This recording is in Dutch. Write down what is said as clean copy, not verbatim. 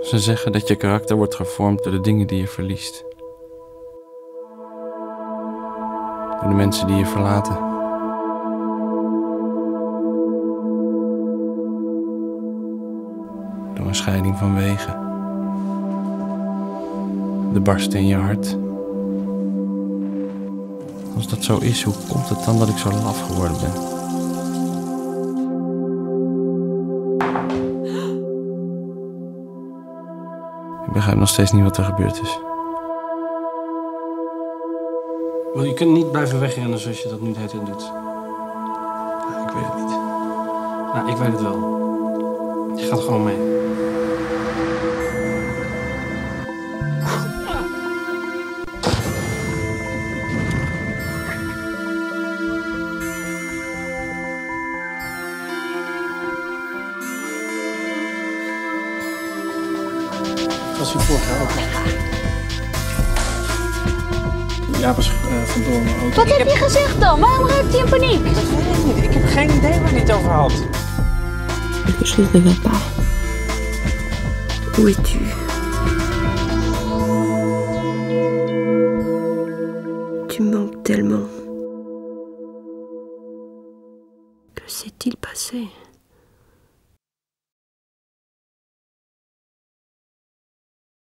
Ze zeggen dat je karakter wordt gevormd door de dingen die je verliest. Door de mensen die je verlaten. Door een scheiding van wegen. De barsten in je hart. Als dat zo is, hoe komt het dan dat ik zo laf geworden ben? Ik begrijp nog steeds niet wat er gebeurd is. Je kunt niet blijven wegrennen zoals je dat nu de hele tijd doet. Ik weet het niet. Nou, ik weet het wel. Je gaat gewoon mee. Dat was hier vorig jaar ook al. Ja, was vandoor mijn auto. Wat heb je gezegd dan? Waarom raakt hij in paniek? Dat weet ik niet. Ik heb geen idee waar hij het over had. Quelque chose ne va pas. Où es-tu? Tu manques tellement. Que s'est-il passé?